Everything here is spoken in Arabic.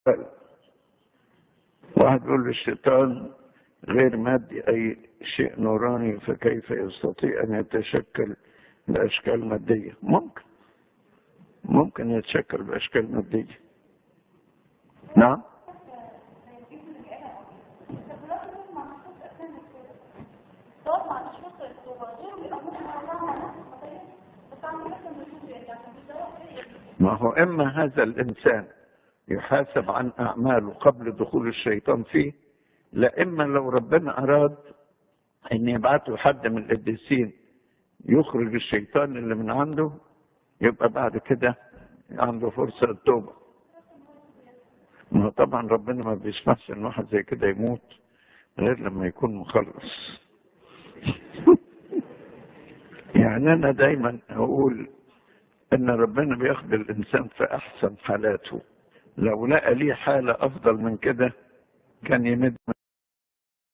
واحد يقول الشيطان غير مادي أي شيء نوراني، فكيف يستطيع أن يتشكل بأشكال مادية؟ ممكن يتشكل بأشكال مادية. نعم. ما هو إما هذا الإنسان يحاسب عن أعماله قبل دخول الشيطان فيه، لا إما لو ربنا أراد أن يبعث حد من القديسين يخرج الشيطان اللي من عنده، يبقى بعد كده عنده فرصة التوبة. ما طبعا ربنا ما بيسمحش ان واحد زي كده يموت غير لما يكون مخلص. يعني انا دايما اقول ان ربنا بياخد الانسان في احسن حالاته، لو لقى ليه حالة افضل من كده كان يمد